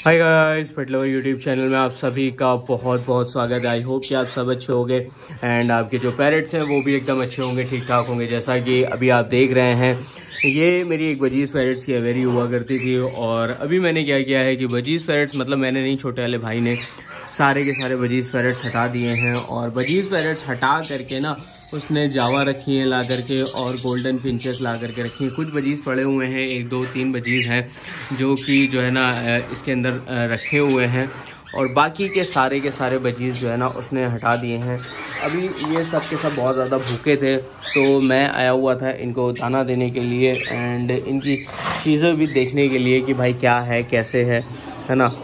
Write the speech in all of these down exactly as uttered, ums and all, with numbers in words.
हाय guys, pet lover YouTube channel में आप सभी का बहुत बहुत स्वागत है। आई होप कि आप सब अच्छे होंगे एंड आपके जो पेरेंट्स हैं वो भी एकदम अच्छे होंगे, ठीक ठाक होंगे। जैसा कि अभी आप देख रहे हैं, ये मेरी एक वजीज़ पैरेट्स की अवेरी हुआ करती थी। और अभी मैंने क्या किया है कि वजीज़ पैरेट्स, मतलब मैंने नहीं, छोटे वाले भाई ने सारे के सारे वजीज़ पैरेट्स हटा दिए हैं। और वजीज़ पैरेट्स हटा करके ना उसने जावा रखी है ला करके, और गोल्डन फिंचेस ला करके रखी हैं। कुछ वजीज़ पड़े हुए हैं, एक दो तीन वजीज़ हैं जो कि जो है ना इसके अंदर रखे हुए हैं, और बाकी के सारे के सारे वजीज़ जो है ना उसने हटा दिए हैं। अभी ये सब के सब बहुत ज़्यादा भूखे थे, तो मैं आया हुआ था इनको दाना देने के लिए एंड इनकी चीज़ें भी देखने के लिए कि भाई क्या है, कैसे है है ना।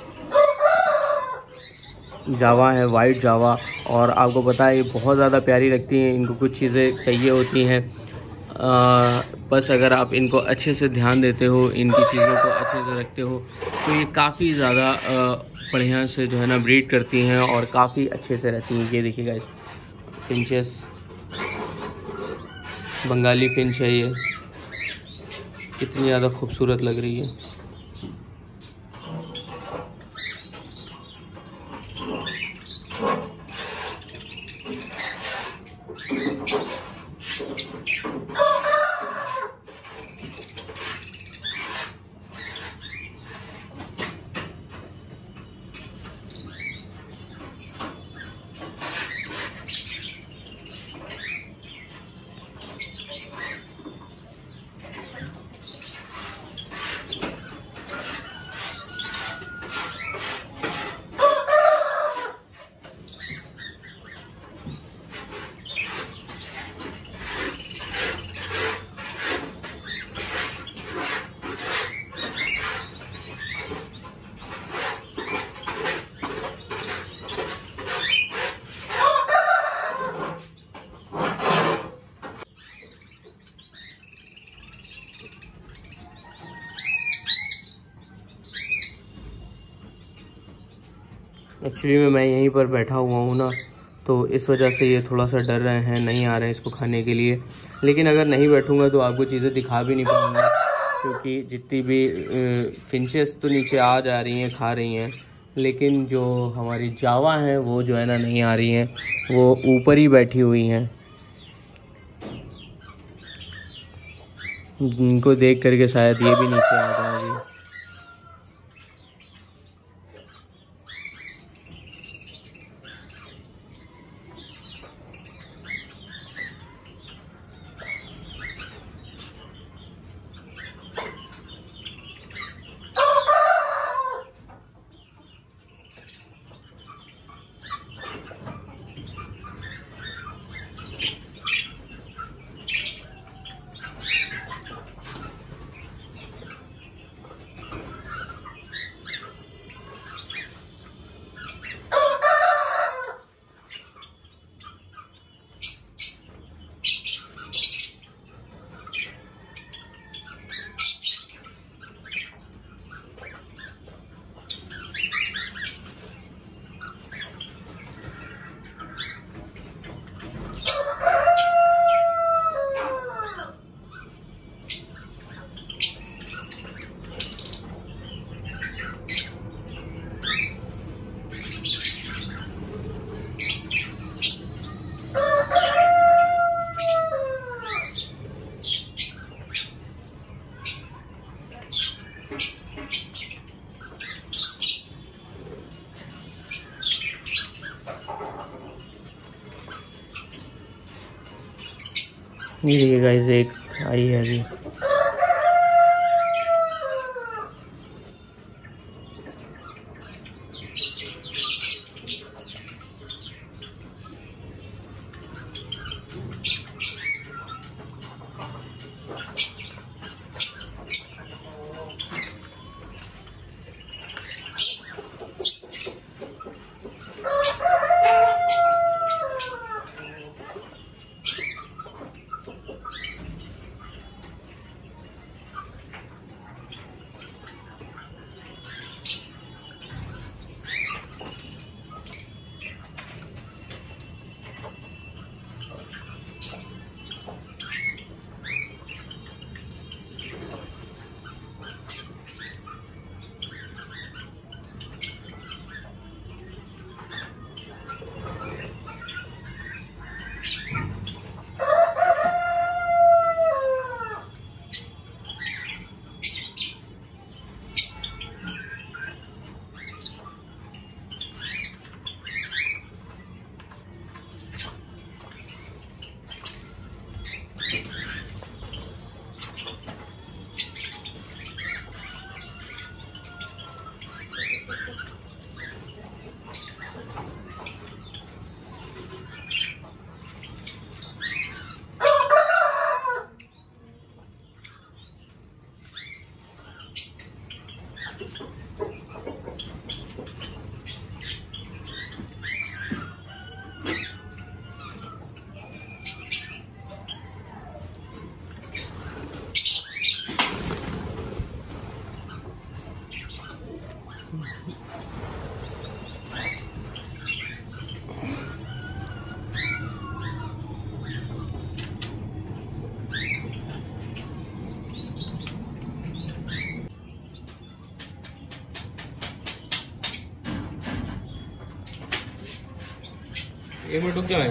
जावा है, वाइट जावा, और आपको पता है ये बहुत ज़्यादा प्यारी लगती हैं। इनको कुछ चीज़ें चाहिए होती हैं, आ, बस अगर आप इनको अच्छे से ध्यान देते हो, इनकी चीज़ों को अच्छे से रखते हो, तो ये काफ़ी ज़्यादा बढ़िया से जो है ना ब्रीड करती हैं और काफ़ी अच्छे से रहती हैं। ये देखिएगा, इस फिंचेस, बंगाली फिंच है ये, कितनी ज़्यादा खूबसूरत लग रही है। एक्चुअली में मैं यहीं पर बैठा हुआ हूँ ना, तो इस वजह से ये थोड़ा सा डर रहे हैं, नहीं आ रहे हैं इसको खाने के लिए। लेकिन अगर नहीं बैठूँगा तो आपको चीज़ें दिखा भी नहीं पाऊँगा, क्योंकि जितनी भी फिंचेस तो नीचे आ जा रही हैं, खा रही हैं, लेकिन जो हमारी जावा हैं वो जो है ना नहीं आ रही हैं, वो ऊपर ही बैठी हुई हैं। इनको देख करके शायद ये भी नीचे आ जाएगी। ये देखिए गाइस, एक आई है अभी। एक मिनट रुक जाए।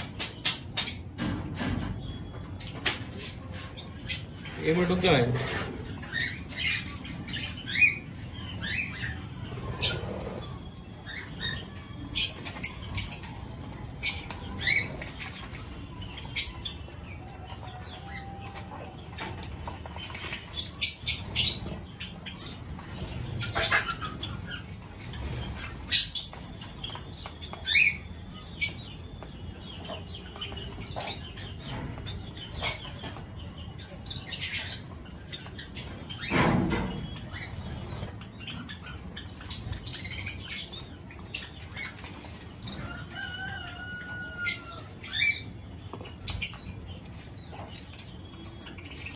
एक मिनट रुक जाए।